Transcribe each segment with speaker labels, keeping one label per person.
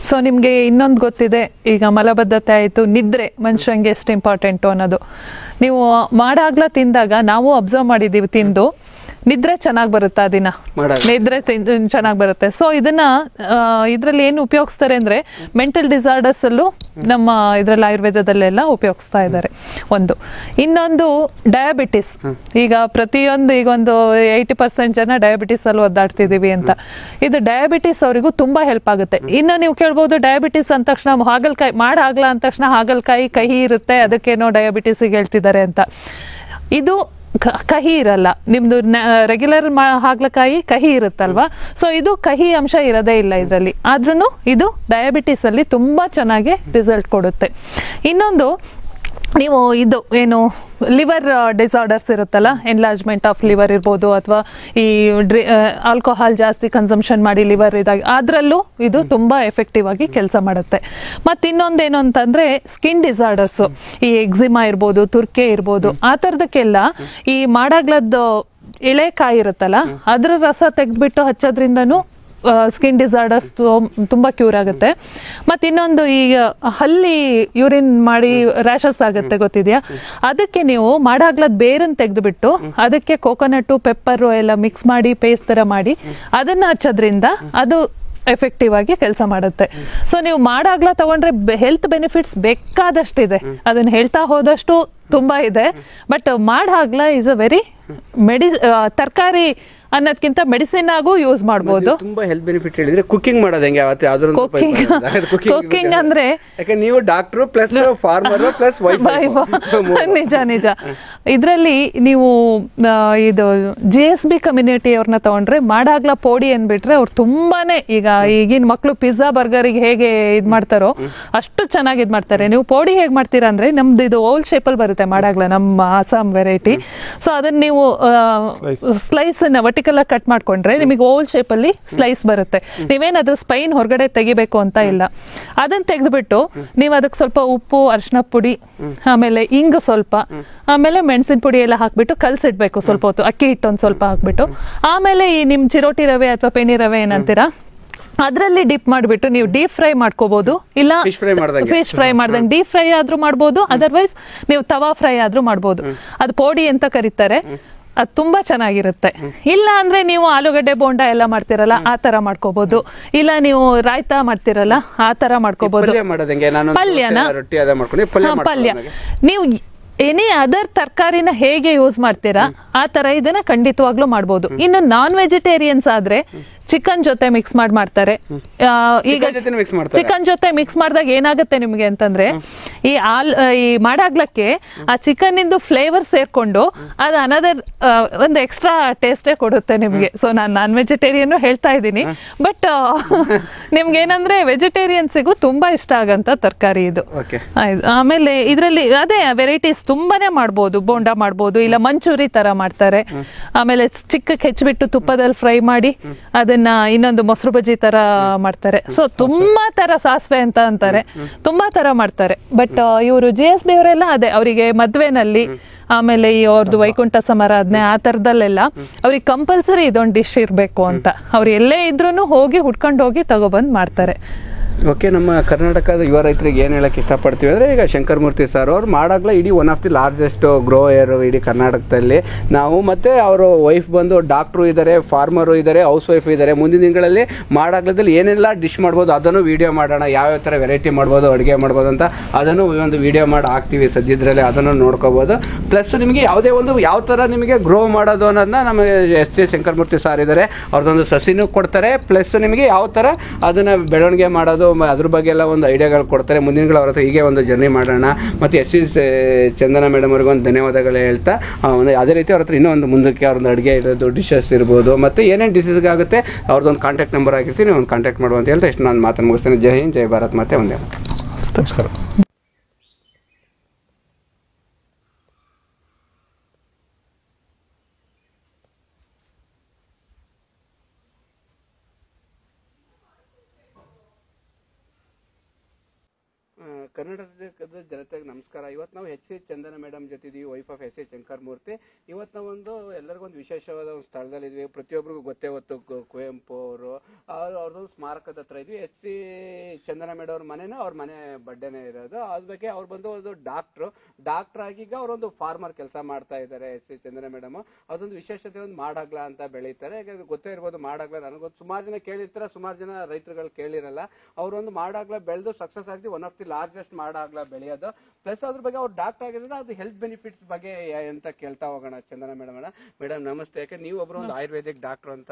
Speaker 1: So ನಿಮಗೆ ಇನ್ನೊಂದು ಗೊತ್ತಿದೆ, ಈಗ ಮಲಬದ್ಧತೆ ಆಯಿತು, ನಿದ್ರೆ ಮನುಷ್ಯಂಗೆ ಎಷ್ಟು ಇಂಪಾರ್ಟೆಂಟು ಅನ್ನೋದು. ನೀವು ಮಾಡಾಗ್ಲ ತಿಂದಾಗ ನಾವು ಅಬ್ಸರ್ವ್ ಮಾಡಿದ್ದೀವಿ, ತಿಂದು ನಿದ್ರೆ ಚೆನ್ನಾಗಿ ಬರುತ್ತೆ, ಆ ದಿನ ನಿದ್ರೆ ಚೆನ್ನಾಗಿ ಬರುತ್ತೆ. ಸೊ ಇದರಲ್ಲಿ ಏನು ಉಪಯೋಗಿಸ್ತಾರೆ ಅಂದ್ರೆ ಮೆಂಟಲ್ ಡಿಸಾರ್ಡರ್ಸ್ ಅಲ್ಲೂ ನಮ್ಮ ಇದರಲ್ಲಿ ಆಯುರ್ವೇದದಲ್ಲೆಲ್ಲ ಉಪಯೋಗಿಸ್ತಾ ಇದ್ದಾರೆ. ಇನ್ನೊಂದು ಡಯಾಬಿಟಿಸ್. ಈಗ ಈಗ ಒಂದು 80% ಜನ ಡಯಾಬಿಟಿಸ್ ಅಲ್ಲಿ ಒದ್ದಾಡ್ತಿದೀವಿ ಅಂತ. ಇದು ಡಯಾಬಿಟಿಸ್ ಅವರಿಗೂ ತುಂಬಾ ಹೆಲ್ಪ್ ಆಗುತ್ತೆ. ಇನ್ನು ನೀವು ಕೇಳ್ಬೋದು, ಡಯಾಬಿಟಿಸ್ ಅಂದ ತಕ್ಷಣ ಹಾಗಲಕಾಯಿ ಮಾಡಾಗ್ಲ ಅಂದ ತಕ್ಷಣ ಹಾಗಲಕಾಯಿ ಕಹಿ ಇರುತ್ತೆ, ಅದಕ್ಕೇನೋ ಡಯಾಬಿಟಿಸ್ಗೆ ಹೇಳ್ತಿದ್ದಾರೆ ಅಂತ. ಇದು ಕಹಿ ಇರಲ್ಲ, ನಿಮ್ದು ರೆಗ್ಯುಲರ್ ಹಾಗಲಕಾಯಿ ಕಹಿ ಇರುತ್ತಲ್ವಾ. ಸೊ ಇದು ಕಹಿ ಅಂಶ ಇರೋದೇ ಇಲ್ಲ ಇದರಲ್ಲಿ, ಆದ್ರೂ ಇದು ಡಯಾಬಿಟಿಸ್ ಅಲ್ಲಿ ತುಂಬಾ ಚೆನ್ನಾಗಿ ರಿಸಲ್ಟ್ ಕೊಡುತ್ತೆ. ಇನ್ನೊಂದು, ನೀವು ಇದು ಏನು ಲಿವರ್ ಡಿಸಾರ್ಡರ್ಸ್ ಇರುತ್ತಲ್ಲ, ಎನ್ಲಾರ್ಜ್ಮೆಂಟ್ ಆಫ್ ಲಿವರ್ ಇರ್ಬೋದು, ಅಥವಾ ಈ ಆಲ್ಕೋಹಾಲ್ ಜಾಸ್ತಿ ಕನ್ಸಂಪ್ಷನ್ ಮಾಡಿ ಲಿವರ್ ಇದಾಗ, ಅದರಲ್ಲೂ ಇದು ತುಂಬಾ ಎಫೆಕ್ಟಿವ್ ಆಗಿ ಕೆಲಸ ಮಾಡುತ್ತೆ. ಮತ್ತು ಇನ್ನೊಂದೇನು ಅಂತಂದ್ರೆ ಸ್ಕಿನ್ ಡಿಸಾರ್ಡರ್ಸ್, ಈ ಎಕ್ಸಿಮಾ ಇರ್ಬೋದು, ತುರ್ಕೆ ಇರ್ಬೋದು, ಆ ಥರದಕ್ಕೆಲ್ಲ ಈ ಮಾಡಾಗ್ಲದ್ದು ಎಳೆಕಾಯಿ ಇರುತ್ತಲ್ಲ, ಅದ್ರ ರಸ ತೆಗೆದ್ಬಿಟ್ಟು ಹಚ್ಚೋದ್ರಿಂದನೂ ಸ್ಕಿನ್ ಡಿಸಾರ್ಡರ್ಸ್ ತುಂಬಾ ಕ್ಯೂರ್ ಆಗುತ್ತೆ. ಮತ್ತೆ ಇನ್ನೊಂದು, ಈಗ ಹಲ್ಲಿ ಯೂರಿನ್ ಮಾಡಿ ರ್ಯಾಷಸ್ ಆಗುತ್ತೆ ಗೊತ್ತಿದೆಯಾ, ಅದಕ್ಕೆ ನೀವು ಮಾಡಾಗ್ಲದ್ ಬೇರನ್ನು ತೆಗೆದುಬಿಟ್ಟು ಅದಕ್ಕೆ ಕೋಕೋನಟ್ ಪೆಪ್ಪರ್ ಎಲ್ಲ ಮಿಕ್ಸ್ ಮಾಡಿ ಪೇಸ್ಟ್ ತರ ಮಾಡಿ ಅದನ್ನ ಹಚ್ಚೋದ್ರಿಂದ ಅದು ಎಫೆಕ್ಟಿವ್ ಆಗಿ ಕೆಲಸ ಮಾಡುತ್ತೆ. ಸೊ ನೀವು ಮಾಡಾಗ್ಲ ತಗೊಂಡ್ರೆ ಹೆಲ್ತ್ ಬೆನಿಫಿಟ್ಸ್ ಬೇಕಾದಷ್ಟಿದೆ, ಅದನ್ನ ಹೇಳ್ತಾ ಹೋದಷ್ಟು ತುಂಬಾ ಇದೆ. ಬಟ್ ಮಾಡಾಗ್ಲ ಇಸ್ ಅ ವೆರಿ ತರಕಾರಿ ಅನ್ನೋದಕ್ಕಿಂತ ಮೆಡಿಸಿನ್ ಆಗು ಯೂಸ್ ಮಾಡಬಹುದು.
Speaker 2: ತುಂಬಾ ಹೆಲ್ತ್ ಬೆನಿಫಿಟ್ ಹೇಳಿದ್ರೆ ಕುಕಿಂಗ್ ಮಾಡೋದು ಹೆಂಗೆ?
Speaker 1: ಕುಕಿಂಗ್ ಅಂದ್ರೆ
Speaker 2: ನೀವು doctor plus farmer plus wife.
Speaker 1: ನಿಜ. ಇದರಲ್ಲಿ ನೀವು ಇದು GSB ಕಮ್ಯುನಿಟಿ ಅವ್ರನ್ನ ತಗೊಂಡ್ರೆ ಮಾಡಾಗ್ಲ ಪೋಡಿ ಅಂದ್ಬಿಟ್ರೆ ಅವ್ರು ತುಂಬಾನೇ, ಈಗ ಈಗಿನ ಮಕ್ಳು ಪಿಜ್ಜಾ ಬರ್ಗರಿಗೆ ಹೇಗೆ ಇದ್ ಮಾಡ್ತಾರೋ ಅಷ್ಟು ಚೆನ್ನಾಗಿ ಇದ್ ಮಾಡ್ತಾರೆ. ನೀವು ಪೋಡಿ ಹೇಗ್ ಮಾಡ್ತೀರಾ ಅಂದ್ರೆ, ನಮ್ದು ಇದು ಓಲ್ ಶೇಪ್ ಅಲ್ಲಿ ಬರುತ್ತೆ ಮಾಡಾಗ್ಲ, ನಮ್ಮ ಆಸಾಮ್ ವೆರೈಟಿ. ಸೊ ಅದನ್ನ ನೀವು ಸ್ಲೈಸ್ ವರ್ಟಿಕಲ್ ಆಗಿ ಕಟ್ ಮಾಡ್ಕೊಂಡ್ರೆ ನಿಮಗೆ ಓವಲ್ ಶೇಪ್ ಅಲ್ಲಿ ಸ್ಲೈಸ್ ಬರುತ್ತೆ. ನೀವೇನಾದ್ರೂ ಸ್ಪೈನ್ ಹೊರಗಡೆ ತೆಗಿಬೇಕು ಅಂತ ಇಲ್ಲ. ಅದನ್ನ ತೆಗೆದ್ಬಿಟ್ಟು ನೀವು ಅದಕ್ಕೆ ಸ್ವಲ್ಪ ಉಪ್ಪು, ಅರಿಶಿನ ಪುಡಿ, ಆಮೇಲೆ ಇಂಗು ಸ್ವಲ್ಪ, ಆಮೇಲೆ ಮೆಣಸಿನ ಪುಡಿ ಎಲ್ಲ ಹಾಕ್ಬಿಟ್ಟು ಕಲ್ಸಿಡ್ಬೇಕು ಸ್ವಲ್ಪ ಹೊತ್ತು. ಅಕ್ಕಿ ಹಿಟ್ಟು ಒಂದ್ ಸ್ವಲ್ಪ ಹಾಕ್ಬಿಟ್ಟು, ಆಮೇಲೆ ಈ ನಿಮ್ ಚಿರೋಟಿ ರವೆ ಅಥವಾ ಪೆಣಿ ರವೆ ಏನಂತೀರಾ ಅದ್ರಲ್ಲಿ ಡಿಪ್ ಮಾಡಿಬಿಟ್ಟು ನೀವು ಡೀಪ್ ಫ್ರೈ ಮಾಡ್ಕೋಬಹುದು, ಇಲ್ಲ ಫಿಶ್ ಫ್ರೈ ಮಾಡ್ದಂಗೆ ಡೀಪ್ ಫ್ರೈ ಆದ್ರೂ ಮಾಡ್ಬೋದು, ಅದರ್ವೈಸ್ ನೀವು ತವಾ ಫ್ರೈ ಆದ್ರೂ ಮಾಡ್ಬೋದು. ಅದು ಪೋಡಿ ಅಂತ ಕರೀತಾರೆ. ಅದು ತುಂಬಾ ಚೆನ್ನಾಗಿರುತ್ತೆ. ಇಲ್ಲ ಅಂದ್ರೆ ನೀವು ಆಲೂಗಡ್ಡೆ ಬೋಂಡ ಎಲ್ಲ ಮಾಡ್ತಿರಲ್ಲ, ಆ ತರ ಮಾಡ್ಕೋಬಹುದು. ಇಲ್ಲ ನೀವು ರಾಯ್ತಾ ಮಾಡ್ತಿರಲ್ಲ, ಆ ತರ ಮಾಡ್ಕೋಬಹುದು. ಪಲ್ಯ ನೀವು ಎನಿ ಅದರ್ ತರಕಾರಿನ ಹೇಗೆ ಯೂಸ್ ಮಾಡ್ತೀರಾ ಆ ತರ ಇದನ್ನ ಖಂಡಿತವಾಗ್ಲೂ ಮಾಡ್ಬೋದು. ಇನ್ನು ನಾನ್ ವೆಜಿಟೇರಿಯನ್ಸ್ ಆದ್ರೆ ಚಿಕನ್ ಜೊತೆ ಮಿಕ್ಸ್ ಮಾಡ್ತಾರೆ. ಈಗ ಚಿಕನ್ ಜೊತೆ ಮಿಕ್ಸ್ ಮಾಡಿದಾಗ ಏನಾಗುತ್ತೆ ನಿಮ್ಗೆ ಅಂತಂದ್ರೆ, ಈ ಮಾಡಾಗ್ಲಕ್ಕೆ ಆ ಚಿಕನ್ ಇಂದು ಫ್ಲೇವರ್ ಸೇರ್ಕೊಂಡು ಅದು ಅನದರ್ ಒಂದು ಎಕ್ಸ್ಟ್ರಾ ಟೇಸ್ಟೇ ಕೊಡುತ್ತೆ ನಿಮ್ಗೆ. ಸೊ ನಾನು ನಾನ್ ವೆಜಿಟೇರಿಯನ್ ಹೇಳ್ತಾ ಇದ್ದೀನಿ, ಬಟ್ ನಿಮ್ಗೆ ಏನಂದ್ರೆ ವೆಜಿಟೇರಿಯನ್ಸಿಗೂ ತುಂಬಾ ಇಷ್ಟ ಆಗಂತ ತರಕಾರಿ ಇದು. ಆಮೇಲೆ ಇದರಲ್ಲಿ ಅದೇ ವೆರೈಟೀಸ್ ತುಂಬಾನೇ ಮಾಡ್ಬೋದು. ಬೋಂಡ ಮಾಡ್ಬೋದು, ಇಲ್ಲ ಮಂಚೂರಿ ತರ ಮಾಡ್ತಾರೆ. ಆಮೇಲೆ ಚಿಕ್ಕಕ್ಕೆ ಹೆಚ್ಚಿಬಿಟ್ಟು ತುಪ್ಪದಲ್ಲಿ ಫ್ರೈ ಮಾಡಿ ಅದನ್ನ ಇನ್ನೊಂದು ಮೊಸರು ಬಜ್ಜಿ ತರ ಮಾಡ್ತಾರೆ. ಸೊ ತುಂಬಾ ತರ, ಸಾಸಿವೆ ಅಂತ ಅಂತಾರೆ, ತುಂಬಾ ತರ ಮಾಡ್ತಾರೆ. ಬಟ್ ಇವರು GSB ಅವರೆಲ್ಲ ಅದೇ, ಅವರಿಗೆ ಮದ್ವೆನಲ್ಲಿ, ಆಮೇಲೆ ಈ ಅವ್ರದ್ದು ವೈಕುಂಠ ಸಮಾರಾಧನೆ ಆ ತರದಲ್ಲೆಲ್ಲ ಅವ್ರಿಗೆ ಕಂಪಲ್ಸರಿ ಇದೊಂದು ಡಿಶ್ ಇರ್ಬೇಕು ಅಂತ. ಅವ್ರು ಎಲ್ಲೇ ಇದ್ರೂ ಹೋಗಿ ಹುಡ್ಕೊಂಡು ಹೋಗಿ ತಗೊಬಂದ್ ಮಾಡ್ತಾರೆ.
Speaker 2: ಓಕೆ, ನಮ್ಮ ಕರ್ನಾಟಕದ ಯುವ ರೈತರಿಗೆ ಏನು ಹೇಳಕ್ಕೆ ಇಷ್ಟಪಡ್ತೀವಿ ಅಂದರೆ, ಈಗ ಶಂಕರಮೂರ್ತಿ ಸರ್ ಅವ್ರು ಮಾಡಾಗ್ಲ ಇಡೀ one of the largest grower ಇಡೀ ಕರ್ನಾಟಕದಲ್ಲಿ. ನಾವು ಮತ್ತು ಅವರು ವೈಫ್ ಬಂದು ಡಾಕ್ಟ್ರು ಇದ್ದಾರೆ, ಫಾರ್ಮರು ಇದ್ದಾರೆ, ಹೌಸ್ ವೈಫ್ ಇದ್ದಾರೆ. ಮುಂದಿನ ದಿನಗಳಲ್ಲಿ ಮಾಡಾಗ್ಲದಲ್ಲಿ ಏನೆಲ್ಲ ಡಿಶ್ ಮಾಡ್ಬೋದು ಅದನ್ನು ವೀಡಿಯೋ ಮಾಡೋಣ, ಯಾವ್ಯಾವ ಥರ ವೆರೈಟಿ ಮಾಡ್ಬೋದು, ಅಡುಗೆ ಮಾಡ್ಬೋದು ಅಂತ ಅದನ್ನು ಒಂದು ವೀಡಿಯೋ ಮಾಡಿ ಹಾಕ್ತೀವಿ ಸದ್ಯದ್ರಲ್ಲಿ, ಅದನ್ನು ನೋಡ್ಕೋಬೋದು. ಪ್ಲಸ್ ನಿಮಗೆ ಯಾವುದೇ ಒಂದು ಯಾವ ಥರ ನಿಮಗೆ ಗ್ರೋ ಮಾಡೋದು ಅನ್ನೋದನ್ನ ನಮ್ಮ S.J. ಶಂಕರಮೂರ್ತಿ ಸರ್ ಇದ್ದಾರೆ, ಅವ್ರದ್ದೊಂದು ಸಸಿನೂ ಕೊಡ್ತಾರೆ. ಪ್ಲಸ್ ನಿಮಗೆ ಯಾವ ಥರ ಅದನ್ನು ಬೆಳವಣಿಗೆ ಮಾಡೋದು ಅದ್ರ ಬಗ್ಗೆ ಎಲ್ಲ ಒಂದು ಐಡಿಯಾಗಳು ಕೊಡ್ತಾರೆ. ಮುಂದಿನಗಳು ಅವ್ರ ಹತ್ರ ಹೀಗೆ ಒಂದು ಜರ್ನಿ ಮಾಡೋಣ. ಮತ್ತು S.C.ಚಂದನ ಮೇಡಮ್ ಅವ್ರಿಗೆ ಒಂದು ಧನ್ಯವಾದಗಳು ಹೇಳ್ತಾ, ಒಂದು ಅದೇ ರೀತಿ ಅವ್ರ ಹತ್ರ ಇನ್ನೂ ಒಂದು ಮುಂದಕ್ಕೆ ಅವ್ರದ್ದು ಅಡುಗೆ ಇರೋದು, ಡಿಶಸ್ ಇರ್ಬೋದು, ಮತ್ತು ಏನೇನು ಡಿಶಸ್ಗೆ ಆಗುತ್ತೆ ಅವ್ರದ್ದೊಂದು ಕಾಂಟ್ಯಾಕ್ಟ್ ನಂಬರ್ ಆಗಿರ್ತೀನಿ, ಒಂದು ಕಾಂಟ್ಯಾಕ್ಟ್ ಮಾಡುವ ಅಂತ ಹೇಳ್ತಾ ಇಷ್ಟು ನಾನು ಮಾತನ್ನು ಮುಗಿಸ್ತೇನೆ. ಜೈ ಹಿಂದ್, ಜೈ ಭಾರತ್, ಮತ್ತೆ ಒಂದೇ ನಮಸ್ಕಾರ. ಕರ್ನಾಟಕದ ಜನತೆಗೆ ನಮಸ್ಕಾರ. ಇವತ್ತು ನಾವು H.C.ಚಂದನ ಮೇಡಮ್ ಜೊತೆ ಇದೀವಿ, ವೈಫ್ ಆಫ್ S.C. ಶಂಕರಮೂರ್ತಿ. ಇವತ್ತು ನಾವೊಂದು ಎಲ್ಲರಿಗೊಂದು ವಿಶೇಷವಾದ ಒಂದು ಸ್ಥಳದಲ್ಲಿದ್ವಿ. ಪ್ರತಿಯೊಬ್ಬರಿಗೂ ಗೊತ್ತೇ ಹೊತ್ತು ಕುವೆಂಪು ಅವ್ರದ್ದೊಂದು ಸ್ಮಾರಕದ ಹತ್ರ ಇದ್ವಿ. S.C. ಚಂದನ ಮೇಡಮ್ ಅವ್ರ ಮನೆನೂ ಅವ್ರ ಮನೆ ಬಡ್ಡೆನೇ ಇರೋದು. ಅದ್ರ ಬಗ್ಗೆ ಅವ್ರು ಬಂದು ಒಂದು ಡಾಕ್ಟರ್ ಆಗಿ ಈಗ ಅವರೊಂದು ಫಾರ್ಮರ್ ಕೆಲಸ ಮಾಡ್ತಾ ಇದ್ದಾರೆ ಎಸ್ ಚಂದನ ಮೇಡಮ್. ಅದೊಂದು ವಿಶೇಷತೆ ಒಂದು ಮಾಡಾಗ್ಲ ಅಂತ ಬೆಳೀತಾರೆ. ಈಗ ಗೊತ್ತೇ ಇರ್ಬೋದು ಮಾಡಾಗ್ಲ, ನನಗೊತ್ತು ಸುಮಾರು ಜನ ಕೇಳಿರ್ತಾರೆ, ಸುಮಾರು ಜನ ರೈತರುಗಳು ಕೇಳಿರಲ್ಲ. ಅವರೊಂದು ಮಾಡಾಗ್ಲ ಬೆಳೆದು ಸಕ್ಸಸ್ ಆಗಿ ಒನ್ ಆಫ್ ದಿ ಲಾರ್ಜೆಸ್ಟ್ ಮಾಡಾಗ್ಲ ಬೆಳೆಯೋದು. ಪ್ಲಸ್ ಅದ್ರ ಬಗ್ಗೆ ಅವ್ರು ಡಾಕ್ಟರ್ ಆಗಿರೋದು, ಅದು ಹೆಲ್ತ್ ಬೆನಿಫಿಟ್ಸ್ ಬಗ್ಗೆ ಅಂತ ಕೇಳ್ತಾ ಹೋಗೋಣ ಚಂದನ ಮೇಡಮ್. ಮೇಡಮ್ ನಮಸ್ತೆ. ಯಾಕೆ ನೀವು ಒಬ್ರು ಒಂದು ಆಯುರ್ವೇದಿಕ್ ಡಾಕ್ಟರ್ ಅಂತ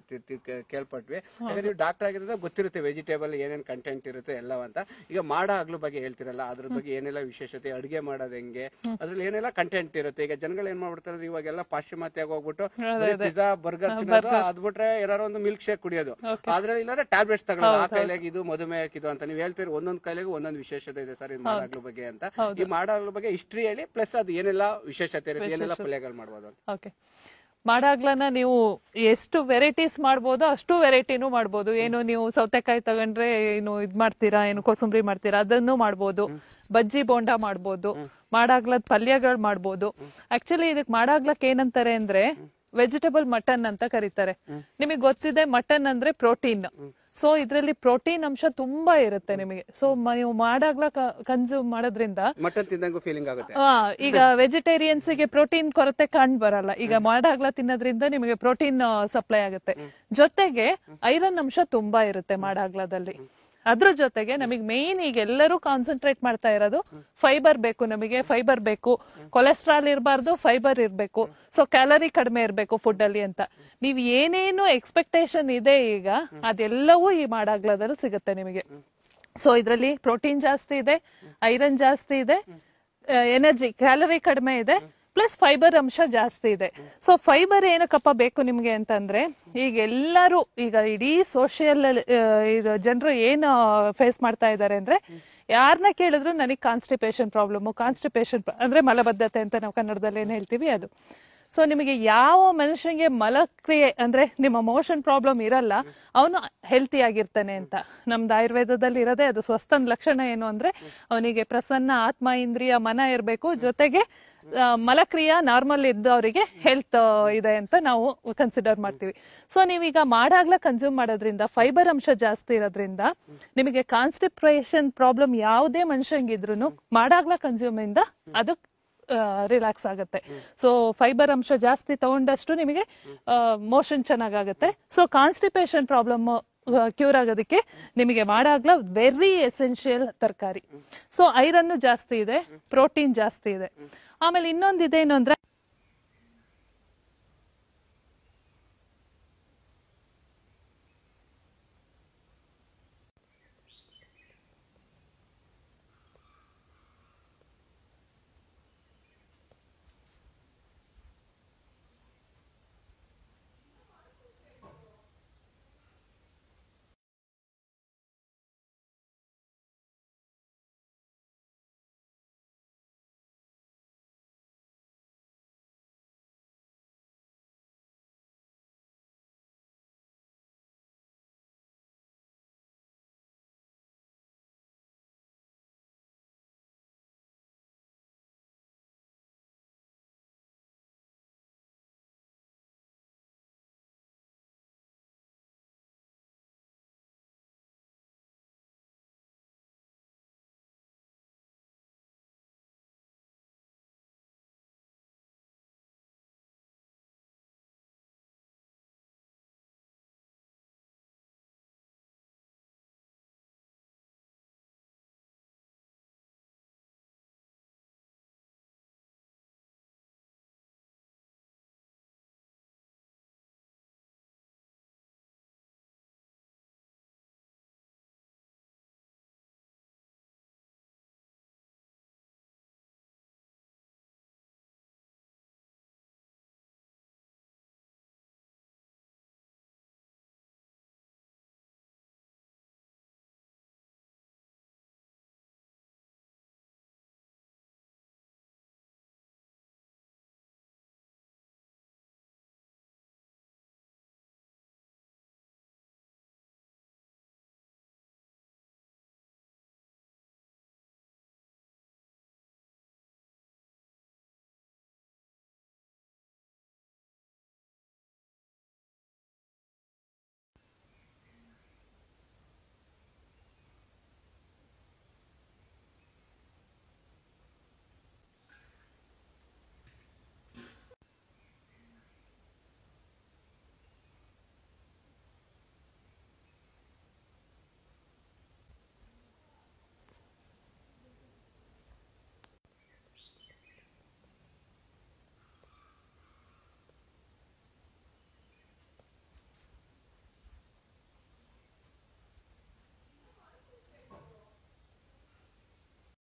Speaker 2: ಕೇಳ್ಪಟ್ವಿ. ಯಾಕಂದ್ರೆ ನೀವು ಡಾಕ್ಟರ್ ಆಗಿರೋದ್ರೆ ಗೊತ್ತಿರುತ್ತೆ ವೆಜಿಟೇಬಲ್ ಏನೇನ್ ಕಂಟೆಂಟ್ ಇರುತ್ತೆ ಎಲ್ಲ ಅಂತ. ಈಗ ಮಾಡಾಗ್ಲ ಬಗ್ಗೆ ಹೇಳ್ತಿರಲ್ಲ, ಅದ್ರ ಬಗ್ಗೆ ಏನೆಲ್ಲ ವಿಶೇಷತೆ, ಅಡುಗೆ ಮಾಡೋದು ಹೆಂಗೆ, ಅದ್ರಲ್ಲಿ ಏನೆಲ್ಲ ಕಂಟೆಂಟ್ ಇರುತ್ತೆ. ಈಗ ಜನಗಳು ಏನ್ ಮಾಡ್ಬಿಡ್ತಾರೆ, ಇವಾಗೆಲ್ಲ ಪಾಶ್ಚಿಮಾತ್ಯ ಹೋಗ್ಬಿಟ್ಟು ಪಿಜ್ಜಾ ಬರ್ಗರ್ ತಿನ್ನೋದು, ಅದ್ಬಿಟ್ರೆ ಏನಾರು ಒಂದು ಮಿಲ್ಕ್ ಶೇಕ್ ಕುಡಿಯೋದು, ಆದ್ರೆ ಇಲ್ಲಾಂದ್ರೆ ಟ್ಯಾಬ್ಲೆಟ್ಸ್ ತಗೊಳ್ಳೋದು, ಆ ಕಾಯಿಲೆಗೆ ಇದು ಮಧುಮೇಹಕ್ಕೆ ಇದು ಅಂತ ನೀವು ಹೇಳ್ತೀರಿ. ಒಂದೊಂದು ಕಾಯಿಲೆಗೂ ಒಂದೊಂದು ವಿಶೇಷತೆ ಇದೆ ಸರ್ ಇದು ಮಾಡಾಗ್ಲ ಬಗ್ಗೆ ಅಂತ. ಈ ಮಾಡಾಗ್ಲ ಬಗ್ಗೆ ಹಿಸ್ಟ್ರಿ ಹೇಳಿ, ಪ್ಲಸ್ ಅದು ಏನೆಲ್ಲ ವಿಶೇಷತೆ ಇರುತ್ತೆ, ಏನೆಲ್ಲ ಪಲ್ಯಗಳು ಮಾಡ್ಬೋದು.
Speaker 1: ಓಕೆ, ಮಾಡಾಗ್ಲನ ನೀವು ಎಷ್ಟು ವೆರೈಟೀಸ್ ಮಾಡ್ಬೋದು ಅಷ್ಟು ವೆರೈಟಿನೂ ಮಾಡ್ಬೋದು. ಏನು ನೀವು ಸೌತೆಕಾಯಿ ತಗೊಂಡ್ರೆ ಏನು ಇದ್ ಮಾಡ್ತೀರಾ, ಏನು ಕೋಸಂಬರಿ ಮಾಡ್ತೀರಾ, ಅದನ್ನು ಮಾಡ್ಬೋದು. ಬಜ್ಜಿ ಬೋಂಡ ಮಾಡ್ಬೋದು, ಮಾಡಾಗ್ಲದ ಪಲ್ಯಗಳು ಮಾಡ್ಬೋದು. ಆಕ್ಚುಲಿ ಇದಕ್ ಮಾಡಾಗ್ಲಕ್ ಏನಂತಾರೆ ಅಂದ್ರೆ ವೆಜಿಟೇಬಲ್ ಮಟನ್ ಅಂತ ಕರೀತಾರೆ. ನಿಮಗೆ ಗೊತ್ತಿದೆ ಮಟನ್ ಅಂದ್ರೆ ಪ್ರೋಟೀನ್. ಸೊ ಇದ್ರಲ್ಲಿ ಪ್ರೋಟೀನ್ ಅಂಶ ತುಂಬಾ ಇರುತ್ತೆ ನಿಮಗೆ. ಸೊ ನೀವು ಮಾಡಾಗ್ಲ ಕನ್ಸ್ಯೂಮ್ ಮಾಡೋದ್ರಿಂದ
Speaker 2: ಮಟನ್ ತಿಂದಂಗೂ ಫೀಲಿಂಗ್ ಆಗುತ್ತೆ.
Speaker 1: ಈಗ ವೆಜಿಟೇರಿಯನ್ಸ್ ಗೆ ಪ್ರೋಟೀನ್ ಕೊರತೆ ಕಂಡು ಬರಲ್ಲ. ಈಗ ಮಾಡಾಗ್ಲ ತಿನ್ನೋದ್ರಿಂದ ನಿಮಗೆ ಪ್ರೋಟೀನ್ ಸಪ್ಲೈ ಆಗುತ್ತೆ. ಜೊತೆಗೆ ಐರನ್ ಅಂಶ ತುಂಬಾ ಇರುತ್ತೆ ಮಾಡಾಗ್ಲದಲ್ಲಿ. ಅದ್ರ ಜೊತೆಗೆ ನಮಗೆ ಮೇನ್ ಈಗ ಎಲ್ಲರೂ ಕಾನ್ಸಂಟ್ರೇಟ್ ಮಾಡ್ತಾ ಇರೋದು ಫೈಬರ್ ಬೇಕು. ನಮಗೆ ಫೈಬರ್ ಬೇಕು, ಕೊಲೆಸ್ಟ್ರಾಲ್ ಇರಬಾರ್ದು, ಫೈಬರ್ ಇರಬೇಕು, ಸೊ ಕ್ಯಾಲರಿ ಕಡಿಮೆ ಇರಬೇಕು ಫುಡ್ ಅಲ್ಲಿ ಅಂತ. ನೀವು ಏನೇನು ಎಕ್ಸ್ಪೆಕ್ಟೇಷನ್ ಇದೆ ಈಗ ಅದೆಲ್ಲವೂ ಈ ಮಾಡಾಗ್ಲದಲ್ಲಿ ಸಿಗುತ್ತೆ ನಿಮಗೆ. ಸೊ ಇದರಲ್ಲಿ ಪ್ರೋಟೀನ್ ಜಾಸ್ತಿ ಇದೆ, ಐರನ್ ಜಾಸ್ತಿ ಇದೆ, ಎನರ್ಜಿ ಕ್ಯಾಲರಿ ಕಡಿಮೆ ಇದೆ, ಪ್ಲಸ್ ಫೈಬರ್ ಅಂಶ ಜಾಸ್ತಿ ಇದೆ. ಸೊ ಫೈಬರ್ ಏನಕ್ಕಪ್ಪ ಬೇಕು ನಿಮ್ಗೆ ಅಂತಂದ್ರೆ, ಈಗ ಎಲ್ಲರೂ ಈಗ ಇಡೀ ಸೋಷಿಯಲ್ ಜನರು ಏನು ಫೇಸ್ ಮಾಡ್ತಾ ಇದ್ದಾರೆ ಅಂದ್ರೆ, ಯಾರನ್ನ ಕೇಳಿದ್ರು ನನಗೆ ಕಾನ್ಸ್ಟಿಪೇಷನ್ ಅಂದ್ರೆ ಮಲಬದ್ಧತೆ ಅಂತ ನಾವು ಕನ್ನಡದಲ್ಲಿ ಏನ್ ಹೇಳ್ತೀವಿ ಅದು. ಸೊ ನಿಮಗೆ ಯಾವ ಮನುಷ್ಯನಿಗೆ ಮಲಕ್ರಿಯೆ ಅಂದ್ರೆ ನಿಮ್ಮ ಮೋಷನ್ ಪ್ರಾಬ್ಲಮ್ ಇರಲ್ಲ, ಅವನು ಹೆಲ್ತಿ ಆಗಿರ್ತಾನೆ ಅಂತ. ನಮ್ದು ಆಯುರ್ವೇದದಲ್ಲಿ ಇರೋದೇ ಅದು. ಸ್ವಸ್ಥನ ಲಕ್ಷಣ ಏನು ಅಂದ್ರೆ ಅವನಿಗೆ ಪ್ರಸನ್ನ ಆತ್ಮ, ಇಂದ್ರಿಯ, ಮನ ಇರಬೇಕು. ಜೊತೆಗೆ ಮಲಕ್ರಿಯಾ ನಾರ್ಮಲ್ ಇದ್ದವರಿಗೆ ಹೆಲ್ತ್ ಇದೆ ಅಂತ ನಾವು ಕನ್ಸಿಡರ್ ಮಾಡ್ತೀವಿ. ಸೊ ನೀವೀಗ ಮಾಡಾಗ್ಲ ಕನ್ಸ್ಯೂಮ್ ಮಾಡೋದ್ರಿಂದ ಫೈಬರ್ ಅಂಶ ಜಾಸ್ತಿ ಇರೋದ್ರಿಂದ ನಿಮಗೆ ಕಾನ್ಸ್ಟಿಪೇಷನ್ ಪ್ರಾಬ್ಲಮ್ ಯಾವುದೇ ಮನುಷ್ಯಂಗಿದ್ರು ಮಾಡಾಗ್ಲ ಕನ್ಸ್ಯೂಮ್ ಇಂದ ಅದು ರಿಲ್ಯಾಕ್ಸ್ ಆಗುತ್ತೆ. ಸೊ ಫೈಬರ್ ಅಂಶ ಜಾಸ್ತಿ ತಗೊಂಡಷ್ಟು ನಿಮಗೆ ಮೋಷನ್ ಚೆನ್ನಾಗಾಗುತ್ತೆ. ಸೊ ಕಾನ್ಸ್ಟಿಪೇಷನ್ ಪ್ರಾಬ್ಲಮ್ ಕ್ಯೂರ್ ಆಗೋದಕ್ಕೆ ನಿಮಗೆ ಮಾಡಾಗ್ಲ ವೆರಿ ಎಸೆನ್ಷಿಯಲ್ ತರಕಾರಿ. ಸೊ ಐರನ್ ಜಾಸ್ತಿ ಇದೆ, ಪ್ರೋಟೀನ್ ಜಾಸ್ತಿ ಇದೆ. ಆಮೇಲೆ ಇನ್ನೊಂದಿದೆ ಏನು ಅಂದ್ರೆ